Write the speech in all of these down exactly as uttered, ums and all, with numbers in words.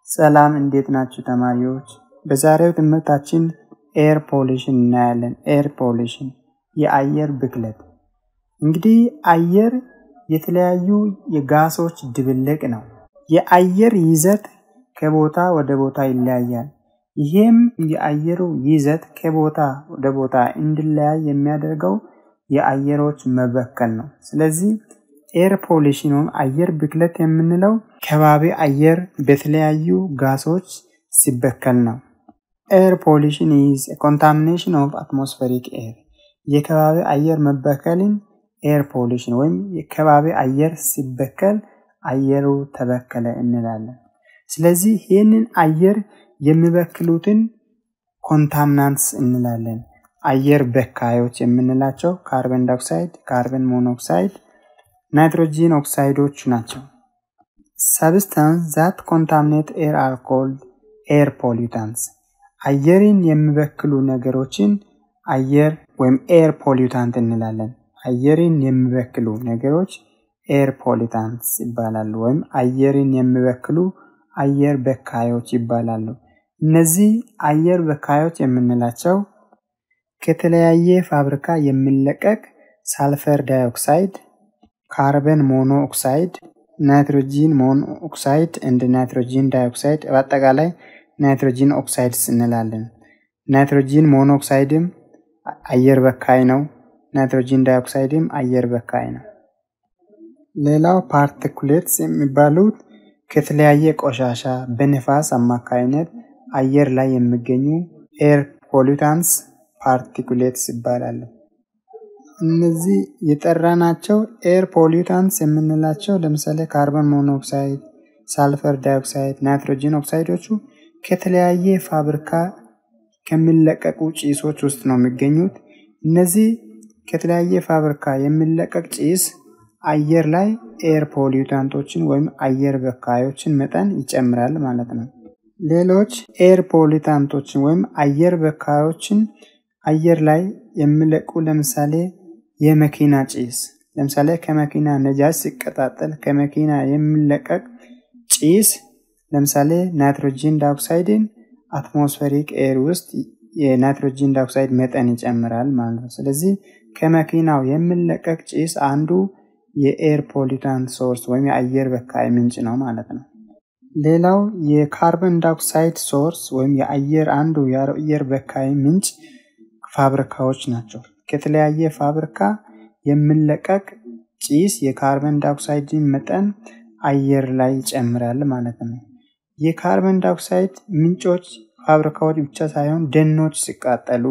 ሰላም እንዴት ናችሁ ተማሪዎች? በዛሬው ትምህርታችን ኤር ፖሊሽን እናያለን። ኤር ፖሊሽን የአየር ብክለት። እንግዲህ አየር የተለያዩ የጋሶች ድብልቅ ነው። የአየር ይዘት ከቦታ ወደ ቦታ ይለያያል። ይሄም የአየሩ ይዘት ከቦታ ወደ ቦታ እንዲለያይ የሚያደርገው የአየሮች መበከል ነው። ስለዚህ ኤር ፖሊሽን ወይም አየር ብክለት የምንለው ከባቢ አየር በተለያዩ ጋሶች ሲበከል ነው። ኤር ፖሊሽን is a contamination of atmospheric air. የከባቢ አየር መበከልን ኤር ፖሊሽን ወይም የከባቢ አየር ሲበከል አየሩ ተበከለ እንላለን። ስለዚህ ይህንን አየር የሚበክሉትን ኮንታሚናንትስ እንላለን። አየር በካዮች የምንላቸው ካርበን ዳይኦክሳይድ፣ ካርበን ሞኖክሳይድ፣ ናይትሮጂን ኦክሳይዶች ናቸው። Substances that contaminate air are called air pollutants. አየርን የሚበክሉ ነገሮችን አየር ወይም ኤር ፖሊዩታንት እንላለን። አየርን የሚበክሉ ነገሮች ኤር ፖሊዩታንትስ ይባላሉ ወይም አየርን የሚበክሉ አየር በካዮች ይባላሉ። እነዚህ አየር በካዮች የምንላቸው ከተለያየ ፋብሪካ የሚለቀቅ ሳልፈር ዳይኦክሳይድ፣ ካርበን ሞኖክሳይድ፣ ናይትሮጂን ሞኖክሳይድ and ናይትሮጂን ዳይኦክሳይድ በአጠቃላይ ናይትሮጂን ኦክሳይድስ እንላለን። ናይትሮጂን ሞኖክሳይድም አየር በካይ ነው። ናይትሮጂን ዳይኦክሳይድም አየር በካይ ነው። ሌላው ፓርቲኩሌትስ የሚባሉት ከተለያየ ቆሻሻ በነፋስ አማካይነት አየር ላይ የሚገኙ ኤር ፖሊዩታንትስ ፓርቲኩሌትስ ይባላሉ። እነዚህ የጠራናቸው ኤር ፖሊዩታንትስ የምንላቸው ለምሳሌ ካርበን ሞኖክሳይድ፣ ሳልፈር ዳይኦክሳይድ፣ ናይትሮጂን ኦክሳይዶቹ ከተለያየ ፋብሪካ ከሚለቀቁ ጭሶች ውስጥ ነው የሚገኙት። እነዚህ ከተለያየ ፋብሪካ የሚለቀቅ ጭስ አየር ላይ ኤር ፖሊዩታንቶችን ወይም አየር በካዮችን መጠን ይጨምራል ማለት ነው። ሌሎች ኤር ፖሊዩታንቶችን ወይም አየር በካዮችን አየር ላይ የሚለቁ ለምሳሌ የመኪና ጭስ፣ ለምሳሌ ከመኪና ነዳጅ ሲቀጣጠል ከመኪና የሚለቀቅ ጭስ ለምሳሌ ናይትሮጂን ዳይኦክሳይድን አትሞስፌሪክ ኤር ውስጥ የናይትሮጂን ዳይኦክሳይድ መጠን ይጨምራል ማለት ነው። ስለዚህ ከመኪናው የሚለቀቅ ጭስ አንዱ የኤር ፖሊዩታንት ሶርስ ወይም የአየር በካይ ምንጭ ነው ማለት ነው። ሌላው የካርበን ዳይኦክሳይድ ሶርስ ወይም የአየር አንዱ የአየር በካይ ምንጭ ፋብሪካዎች ናቸው። ከተለያየ ፋብሪካ የሚለቀቅ ጭስ የካርበን ዳይኦክሳይድን መጠን አየር ላይ ይጨምራል ማለት ነው። የካርበን ዳይኦክሳይድ ምንጮች ፋብሪካዎች ብቻ ሳይሆን ደኖች ሲቃጠሉ፣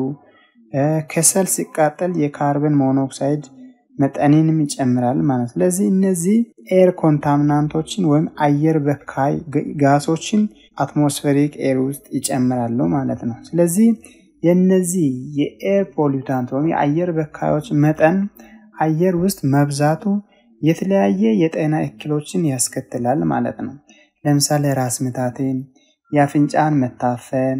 ከሰል ሲቃጠል የካርበን ሞኖክሳይድ መጠንንም ይጨምራል ማለት ነው። ስለዚህ እነዚህ ኤር ኮንታሚናንቶችን ወይም አየር በካይ ጋሶችን አትሞስፌሪክ ኤር ውስጥ ይጨምራሉ ማለት ነው። ስለዚህ የነዚህ የኤር ፖሊዩታንት ወይም የአየር በካዮች መጠን አየር ውስጥ መብዛቱ የተለያየ የጤና እክሎችን ያስከትላል ማለት ነው። ለምሳሌ ራስ ምታትን፣ የአፍንጫን መታፈን፣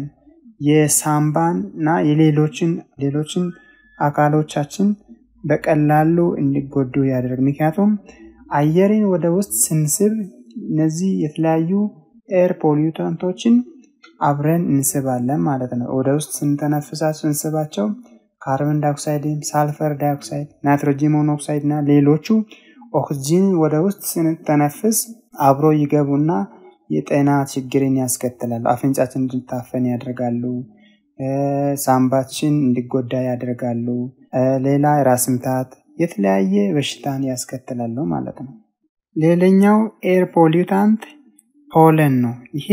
የሳምባን እና የሌሎችን ሌሎችን አካሎቻችን በቀላሉ እንዲጎዱ ያደርግ። ምክንያቱም አየርን ወደ ውስጥ ስንስብ እነዚህ የተለያዩ ኤር ፖሊዩታንቶችን አብረን እንስባለን ማለት ነው። ወደ ውስጥ ስንተነፍሳቸው ስንስባቸው ካርበን ዳይኦክሳይድ፣ ሳልፈር ዳይኦክሳይድ፣ ናይትሮጂን ሞኖክሳይድ እና ሌሎቹ ኦክሲጅን ወደ ውስጥ ስንተነፍስ አብሮ ይገቡና የጤና ችግርን ያስከትላሉ። አፍንጫችን እንዲታፈን ያደርጋሉ፣ ሳምባችን እንዲጎዳ ያደርጋሉ፣ ሌላ ራስ ምታት የተለያየ በሽታን ያስከትላሉ ማለት ነው። ሌላኛው ኤር ፖሊዩታንት ፖለን ነው። ይሄ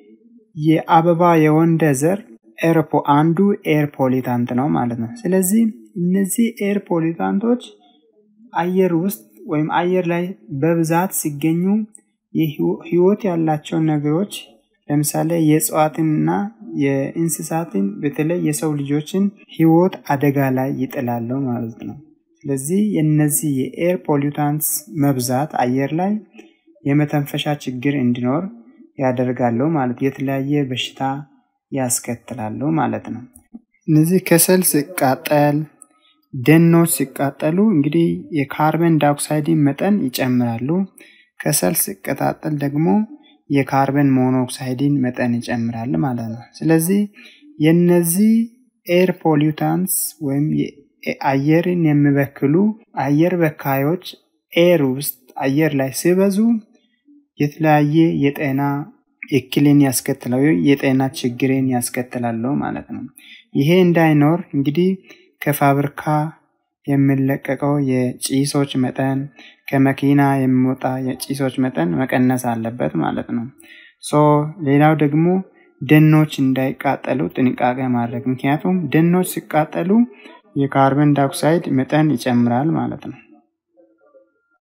የአበባ የወንደ ዘር ኤርፖ አንዱ ኤር ፖሊዩታንት ነው ማለት ነው። ስለዚህ እነዚህ ኤር ፖሊዩታንቶች አየር ውስጥ ወይም አየር ላይ በብዛት ሲገኙ የህይወት ያላቸው ነገሮች ለምሳሌ የእጽዋትንና የእንስሳትን በተለይ የሰው ልጆችን ህይወት አደጋ ላይ ይጥላሉ ማለት ነው። ስለዚህ የነዚህ የኤር ፖሊዩታንትስ መብዛት አየር ላይ የመተንፈሻ ችግር እንዲኖር ያደርጋሉ ማለት የተለያየ በሽታ ያስከትላሉ ማለት ነው። እነዚህ ከሰል ሲቃጠል፣ ደኖች ሲቃጠሉ እንግዲህ የካርበን ዳይኦክሳይድ መጠን ይጨምራሉ። ከሰል ሲቀጣጠል ደግሞ የካርበን ሞኖክሳይድን መጠን ይጨምራል ማለት ነው። ስለዚህ የነዚህ ኤር ፖሊዩታንትስ ወይም አየርን የሚበክሉ አየር በካዮች ኤር ውስጥ አየር ላይ ሲበዙ የተለያየ የጤና እክልን ያስከትላሉ፣ የጤና ችግርን ያስከትላሉ ማለት ነው። ይሄ እንዳይኖር እንግዲህ ከፋብሪካ የሚለቀቀው የጭሶች መጠን ከመኪና የሚወጣ የጭሶች መጠን መቀነስ አለበት ማለት ነው። ሶ ሌላው ደግሞ ደኖች እንዳይቃጠሉ ጥንቃቄ ማድረግ፣ ምክንያቱም ደኖች ሲቃጠሉ የካርበን ዳይኦክሳይድ መጠን ይጨምራል ማለት ነው።